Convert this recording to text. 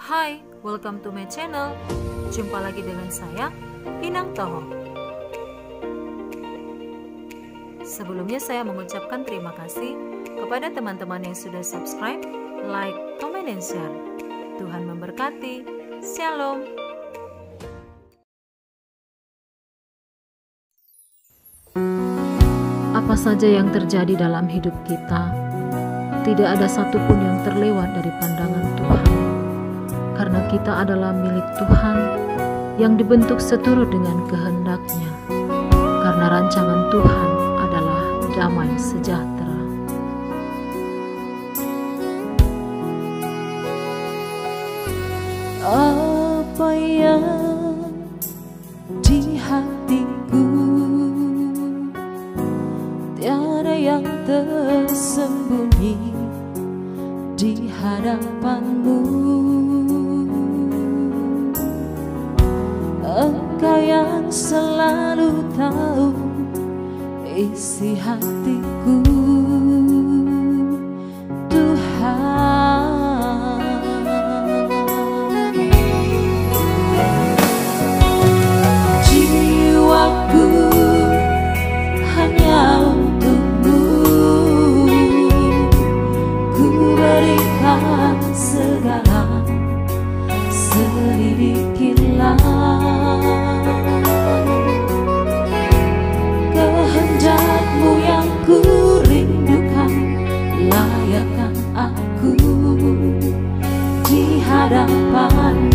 Hai, welcome to my channel. Jumpa lagi dengan saya, Inang Toho. Sebelumnya saya mengucapkan terima kasih kepada teman-teman yang sudah subscribe, like, comment, dan share. Tuhan memberkati. Shalom. Apa saja yang terjadi dalam hidup kita, tidak ada satupun yang terlewat dari pandangan Tuhan. Karena kita adalah milik Tuhan yang dibentuk seturut dengan kehendak-Nya. Karena rancangan Tuhan adalah damai sejahtera. Apa yang di hatiku, tiada yang tersembunyi di hadapan-Mu. Engkau yang selalu tahu isi hatiku, Tuhan. Jiwaku hanya untuk-Mu, ku berikan segala, selidikilah kehendak-Mu yang ku rindukan. Layakkan aku di hadapan